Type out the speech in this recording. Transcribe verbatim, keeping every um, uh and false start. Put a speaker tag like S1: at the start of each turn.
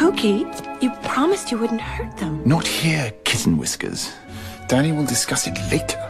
S1: Loki, you promised you wouldn't hurt them.
S2: Not here, Kitten Whiskers. Danny will discuss it later.